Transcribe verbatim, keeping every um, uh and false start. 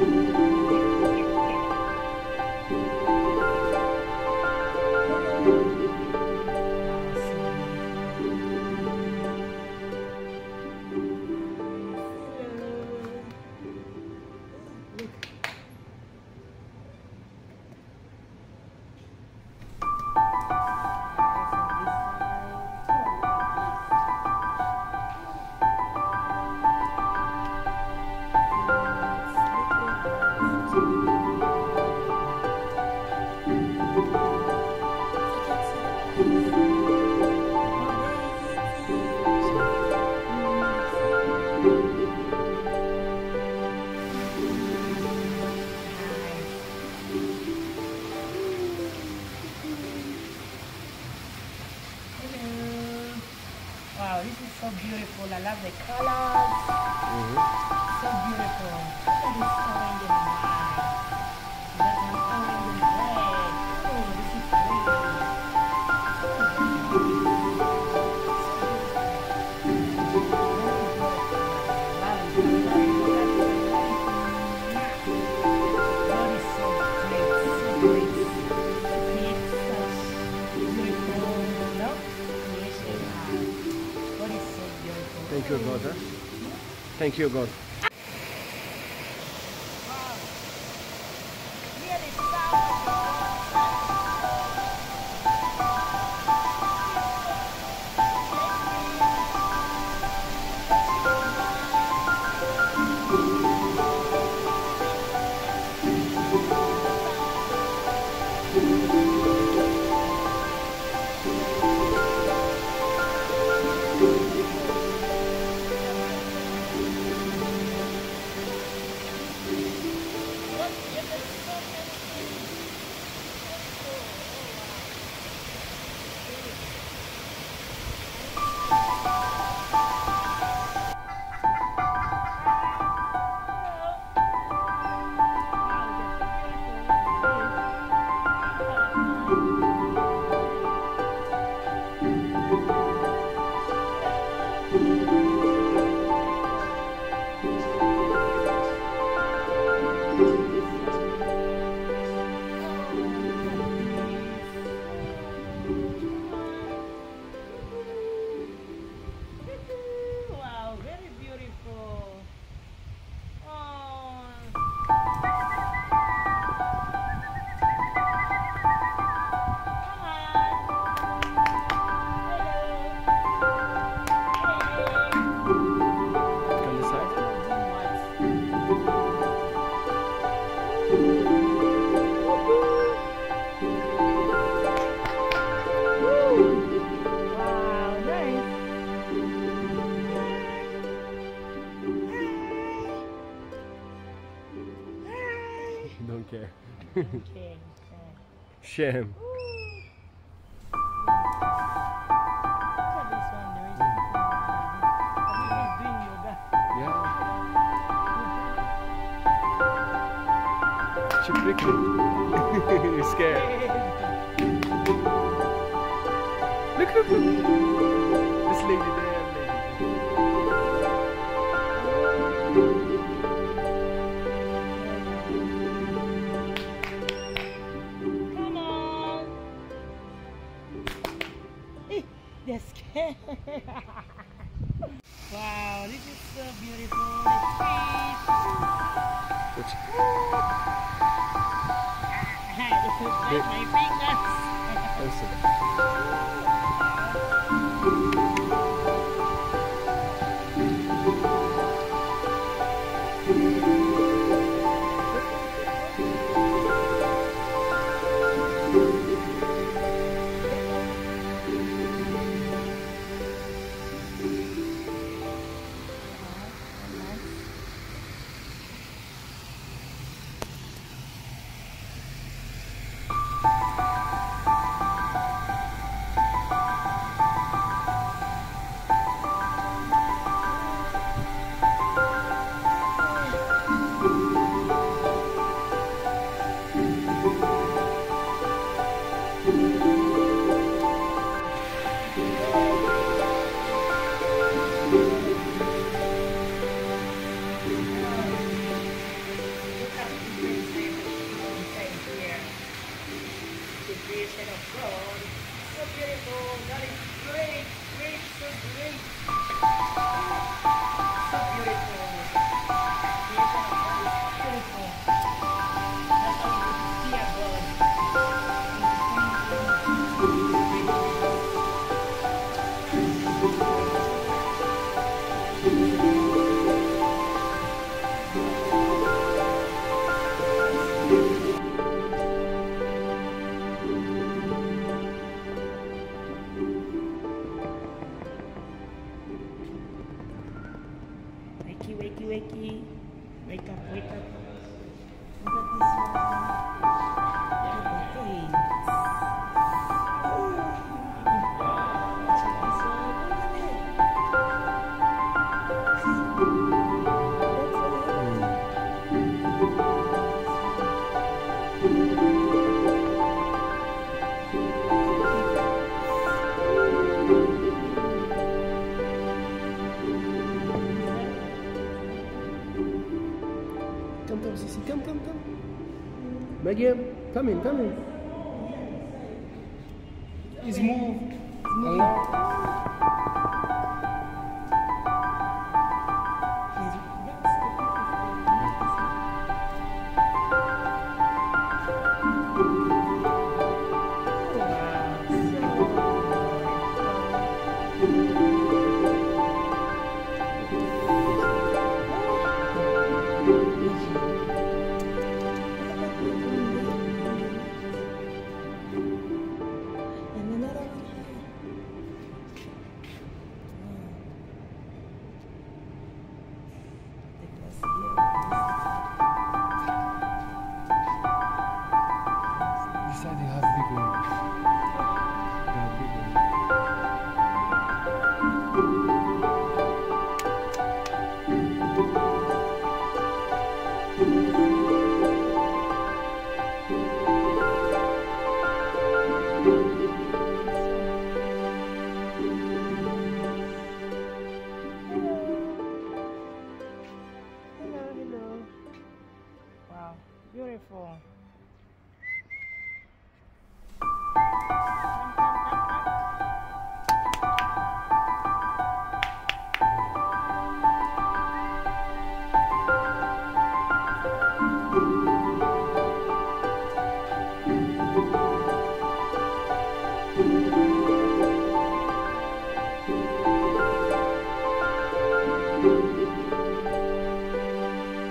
Wow, this is so beautiful. I love the colors. Mm-hmm. So beautiful. Look at this orange and white. That's an orange and red. Oh, this is God is so great, so great. To create such beautiful, no? Creation. God is so beautiful. Thank you, God. Huh? Thank you, God. Really sound. Wow, very beautiful. Oh. Come on. Come this side. Wow, nice. Don't care. Okay. Shame. Yeah. She pricked me. You're scared. Look, look, look. This lady there, Come on. Eh, they're scared. Wow, this is so beautiful. The fish. Which, This is my fingers. listen. Wake up, wake up. Look at this one. Hey. Check this Come, come, Sissy, come, come, come. Megan, come in, come in. He's moved. This side they have big ones. They have big ones. Hello, hello. Wow, beautiful. Thank you.